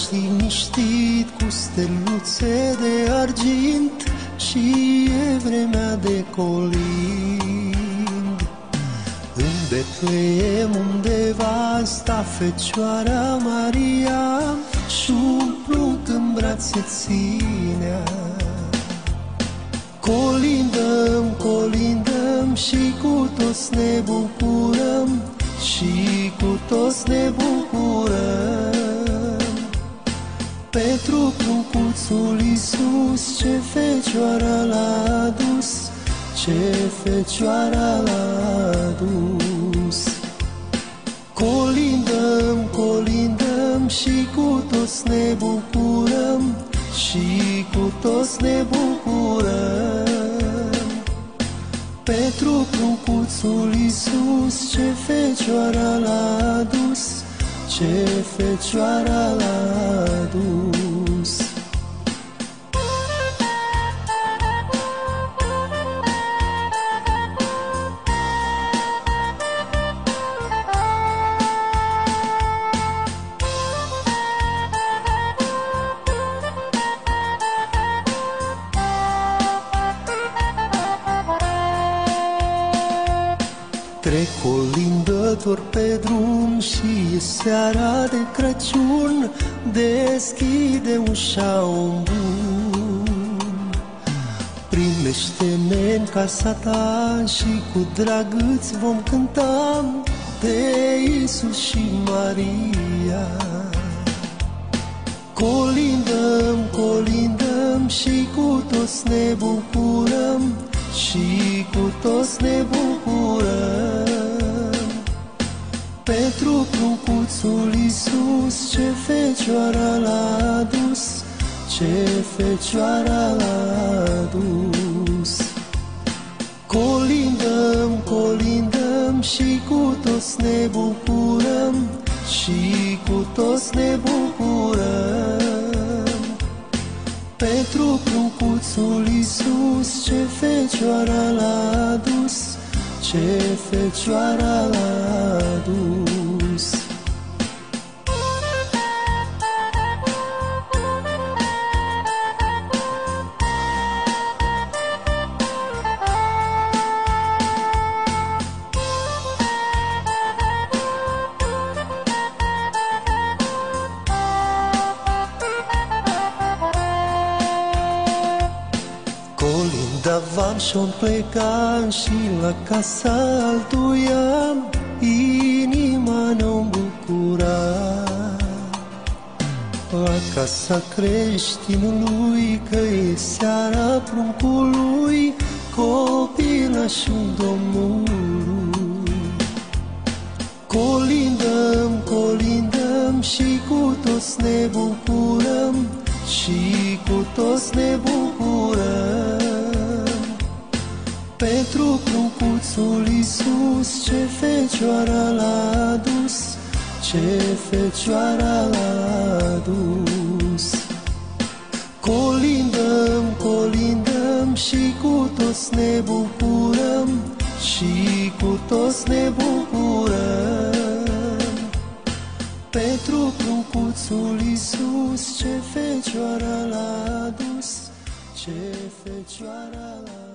oraș liniștit cu steluțe de argint și e vremea de colind. În Betleem undeva sta Fecioara Maria și umplut în brațe ținea. Colindăm, colindăm și cu toți ne bucurăm, și cu toți ne bucurăm. Pentru pruncuțul Iisus, ce fecioară l-a adus, ce fecioară l-a adus. Colindăm, colindăm și cu toți ne bucurăm, și cu toți ne bucurăm. Pentru pruncuțul Iisus, ce fecioară l-a adus, ce fecioară l-a adus. Trec colindător pe drum și e seara de Crăciun, deschide ușa om bun. Primește-ne în casa ta și cu drag îți vom cânta de Iisus și Maria. Colindăm, colindăm și cu toți ne bucurăm, și cu toți ne bucurăm. Pentru pruncuțul Iisus, ce fecioară l-a adus, ce fecioară l-a adus. Colindăm, colindăm și cu toți ne bucurăm, și cu toți ne bucurăm. Pentru pruncuțul Iisus, ce fecioară l-a adus, ce fecioară l-a adus. Colindavam și-o pleca și la casa altuia inima ne-o bucura. La casa creștinului, că e seara pruncului, copilașul Domnului. Colindăm, colindăm și cu toți ne bucurăm, și cu toți ne bucurăm. Pentru pruncuțul Iisus, ce fecioară l-a adus, ce fecioară l-a adus. Colindăm, colindăm și cu toți ne bucurăm, și cu toți ne bucurăm. Pentru pruncuțul Iisus, ce fecioară l-a adus, ce fecioară l-a adus.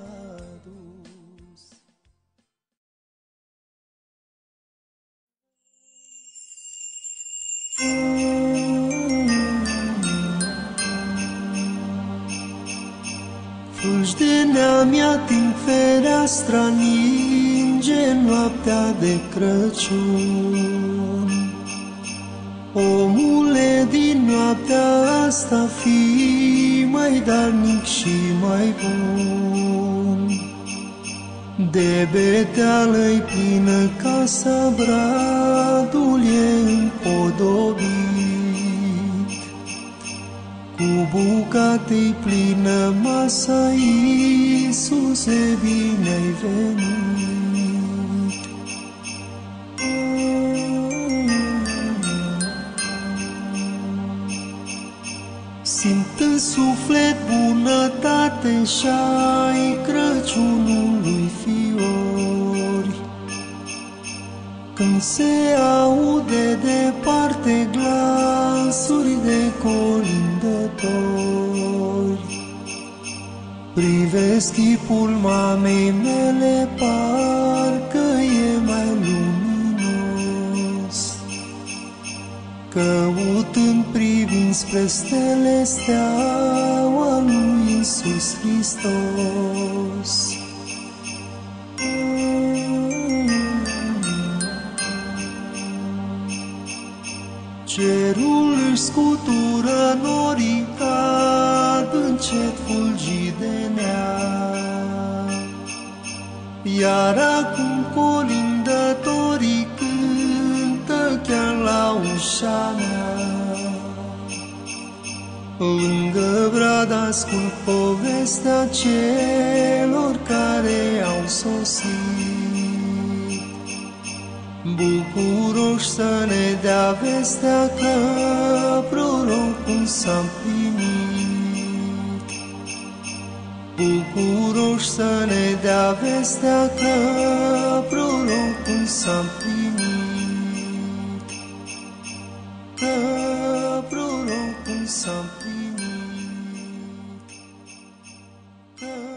Fulgi de neamia din fereastra, ninge noaptea de Crăciun. Omule, din noaptea asta fii mai darnic și mai bun. De beteală-i plină casa, bradul e împodobit. Cu bucate-i plină masa, Iisuse, bine-ai venit. Simt în suflet bunătate și-ai Crăciunului fiori. Când se aude departe glas dansuri de colindători. Privesc chipul mamei mele, parcă e mai luminos. Căutând privind spre stele, steaua lui Iisus Hristos. Cerul își scutură norii, cad încet fulgii de nea. Iar acum colindătorii cântă chiar la ușa mea. Lângă brad ascult povestea celor care au sosit, bucuroși să ne dea vestea că prorocul s-a împlinit. Bucuroși să ne dea vestea că prorocul s-a împlinit. Că prorocul s-a împlinit.